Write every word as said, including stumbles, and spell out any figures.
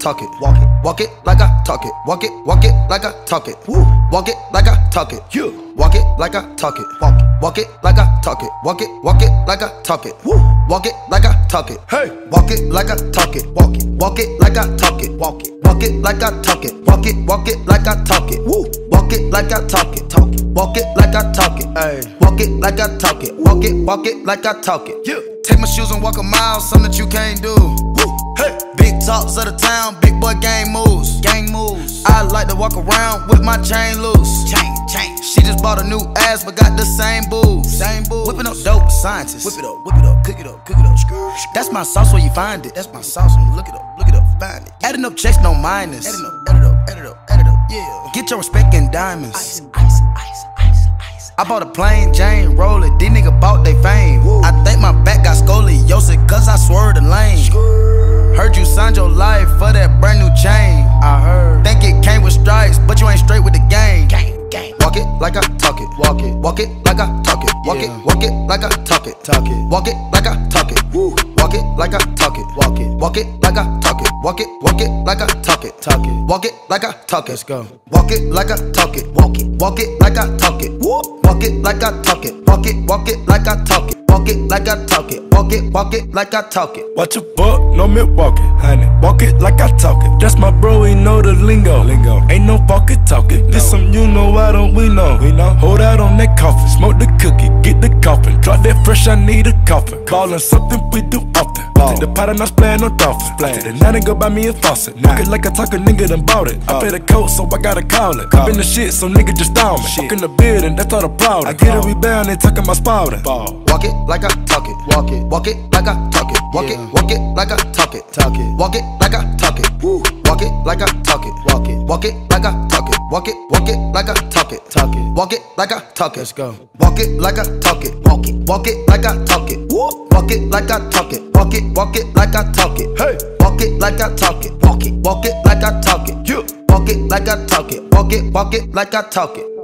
talk it. Walk it, walk it like I talk it. Walk it, walk it like I talk it. Woo. Walk it like I talk it. Yeah. Walk it like I talk it. Walk it, walk it like I talk it. Walk it, walk it like I talk it. Woo. Walk it like I talk it. Hey. Walk it like I talk it. Walk it, walk it like I talk it. Walk it, walk it like I talk it. Walk it, walk it like I talk it. Woo. Walk it like I talk it. Talk it. Walk it like I talk it. Hey. Walk it like I talk it. Walk it, walk it like I talk it. Yeah. Take my shoes and walk a mile, something that you can't do. Woo. Hey. Big talks of the town, big boy gang moves. Gang moves. I like to walk around with my chain loose. Chain, chain. She just bought a new ass, but got the same boobs. Same boobs. Whipping up dope, scientists. Whip it up, whip it up, cook it up, cook it up. That's my sauce where you find it. That's my sauce when you look it up, look it up, find it. Adding up checks, no minus. Adding up, add it up, add it up, add it up, yeah. Get your respect in diamonds. Ice, ice, ice, ice, ice. I bought a plain Jane, roll it. These niggas bought they fame. Woo. I think my back got scoliosis, cause I swerved the lane. Skrr. Heard you signed your life for that brand new chain. I heard. Think it came with stripes, but you ain't straight with the game. Gang, gang. Walk it like I talk it. Walk it, walk it like I talk it. Walk yeah. it, walk it like I talk it. Talk it. Walk it like I talk it. Woo. Walk it like I talk it. Walk it. Walk it like I talk it. Walk it. Walk it like I talk it. Talk it. Walk it like I talk it. Let's go. Walk it like I talk it. Walk it. Walk it like I talk it. Woo. Walk it like I talk it. Walk it. Walk it like I talk it. Walk it like I talk it. Walk it. Walk it like I talk it. Watch your buck, no Milwaukee, honey. Walk it like I talk it. That's my bro, he know the lingo. Lingo. Ain't no fuck it talking. No. This some you know, why don't we know? We know. Hold out on that coffin, smoke the cookie, get the coffin. Drop that fresh, I need a coffin. Ballin' something we do often. Ball. Take the pot and I splayin' no dolphin. Take the night and go buy me a faucet. Nah. Walk it like I talk a nigga done bought it. Uh. I pay the coat, so I gotta call it. Cop in the shit, so nigga just down me. Walk in the building, that's all the problem. I get it, we bound, they talking my spouting. Walk it like I talk it. Walk it, walk it like I talk it. Walk yeah. it, walk it like I talk it. Talk it. Walk it like I talk it. Woo. Walk it like I talk it. Walk it. Walk it like I talk it. Walk it. Walk it like I talk it. Talk it. Walk it like I talk it. Let's go. Walk it like I talk it. Walk it. Walk it like I talk it. Woo. Walk it like I talk it. Walk it. Walk it like I talk it. Hey. Walk it like I talk it. Walk it. Walk it like I talk it. Yeah. Walk it like I talk it. Walk it. Walk it like I talk it.